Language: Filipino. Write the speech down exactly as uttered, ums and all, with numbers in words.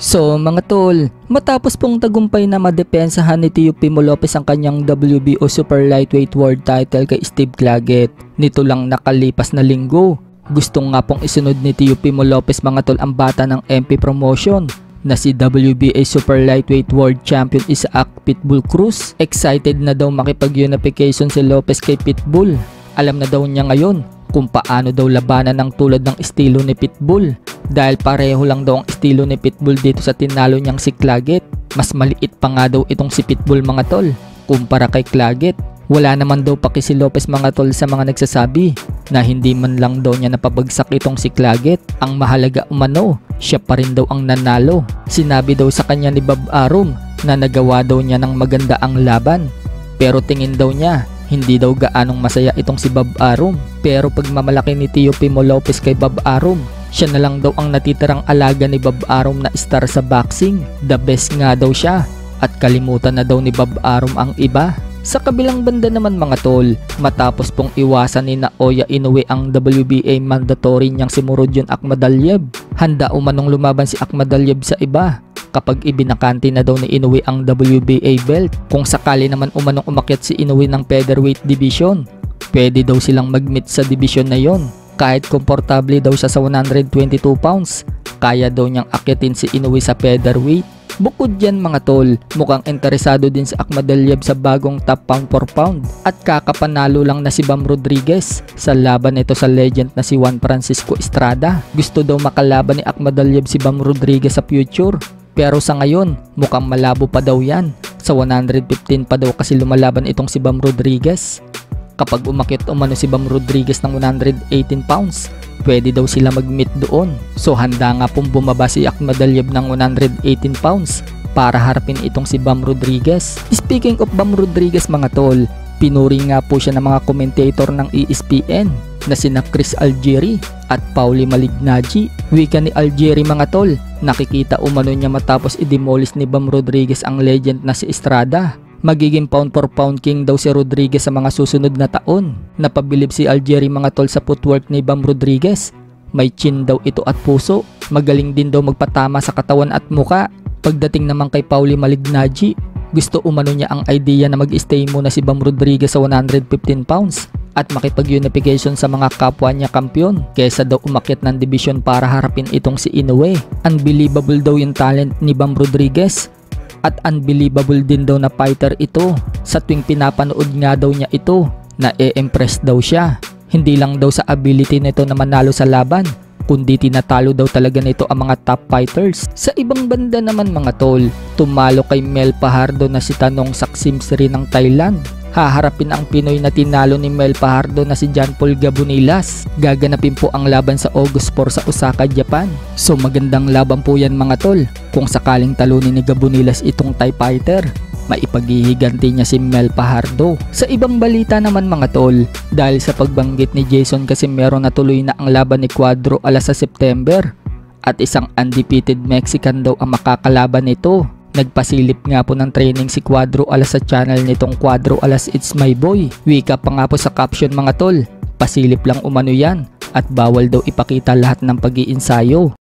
So mga tol, matapos pong tagumpay na madepensahan ni Teofimo Lopez ang kanyang W B O Super Lightweight World Title kay Steve Claggett nito lang nakalipas na linggo, gusto nga pong isunod ni Teofimo Lopez mga tol ang bata ng M P Promotion na si W B A Super Lightweight World Champion Isaac Pitbull Cruz. Excited na daw makipag-unification si Lopez kay Pitbull. Alam na daw niya ngayon kung paano daw labanan ng tulad ng estilo ni Pitbull. Dahil pareho lang daw ang estilo ni Pitbull dito sa tinalo niyang si Claggett. Mas maliit pa nga daw itong si Pitbull mga tol kumpara kay Claggett. Wala naman daw paki si Lopez mga tol sa mga nagsasabi na hindi man lang daw niya napabagsak itong si Claggett. Ang mahalaga umano, siya pa rin daw ang nanalo. Sinabi daw sa kanya ni Bob Arum na nagawa daw niya ng maganda ang laban. Pero tingin daw niya, hindi daw gaanong masaya itong si Bob Arum. Pero pagmamalaki ni Teofimo Lopez kay Bob Arum, siya na lang daw ang natitirang alaga ni Bob Arum na star sa boxing. The best nga daw siya at kalimutan na daw ni Bob Arum ang iba. Sa kabilang banda naman mga tol, matapos pong iwasan ni Naoya Inoue ang W B A mandatory niyang si Murodjon Akhmadaliev, handa umanong lumaban si Akhmadaliev sa iba kapag ibinakante na daw ni Inoue ang W B A belt. Kung sakali naman umanong umakyat si Inoue ng featherweight division, pwede daw silang mag-meet sa division na yon. Kahit komportable daw siya sa one hundred twenty-two pounds, kaya daw niyang akyatin si Inoue sa featherweight. Bukod dyan mga tol, mukhang interesado din si Akhmadaliev sa bagong top pound for pound at kakapanalo lang na si Bam Rodriguez sa laban nito sa legend na si Juan Francisco Estrada. Gusto daw makalaban ni Akhmadaliev si Bam Rodriguez sa future, pero sa ngayon mukhang malabo pa daw yan. Sa one hundred fifteen pa daw kasi lumalaban itong si Bam Rodriguez. Kapag umakyat umano si Bam Rodriguez ng one hundred eighteen pounds, pwede daw sila mag-meet doon. So handa nga pong bumaba si Akhmadaliev ng one hundred eighteen pounds para harapin itong si Bam Rodriguez. Speaking of Bam Rodriguez mga tol, pinuri nga po siya ng mga commentator ng E S P N na sina Chris Algieri at Paulie Malignaggi. Wika ni Algieri mga tol, nakikita umano niya matapos i-demolish ni Bam Rodriguez ang legend na si Estrada. Magiging pound for pound king daw si Rodriguez sa mga susunod na taon. Napabilib si Algieri mga tol sa footwork ni Bam Rodriguez. May chin daw ito at puso. Magaling din daw magpatama sa katawan at muka. Pagdating naman kay Paulie Malignaggi, gusto umano niya ang idea na mag-stay muna si Bam Rodriguez sa one hundred fifteen pounds at makipag-unification sa mga kapwa niya kampiyon kesa daw umakyat ng division para harapin itong si Inoue. Unbelievable daw yung talent ni Bam Rodriguez. At unbelievable din daw na fighter ito. Sa tuwing pinapanood nga daw niya ito, na-e-impress daw siya. Hindi lang daw sa ability nito na manalo sa laban, kundi tinatalo daw talaga nito ang mga top fighters. Sa ibang banda naman mga tol, tumalo kay Mel Fajardo na si Tanong Saksimsiri ng Thailand. Haharapin ang Pinoy na tinalo ni Mel Fajardo na si John Paul Gabonilas. Gaganapin po ang laban sa August four sa Osaka, Japan. So magandang laban po yan mga tol. Kung sakaling talunin ni Gabonilas itong Thai fighter, maipaghihiganti niya si Mel Fajardo. Sa ibang balita naman mga tol, dahil sa pagbanggit ni Jason Casimero na tuloy na ang laban ni Cuadro Alas sa September at isang undefeated Mexican daw ang makakalaban nito. Nagpasilip nga po ng training si Cuadro Alas sa channel nitong Cuadro Alas It's My Boy. Wika pa nga po sa caption mga tol, pasilip lang umano yan at bawal daw ipakita lahat ng pag-iinsayo.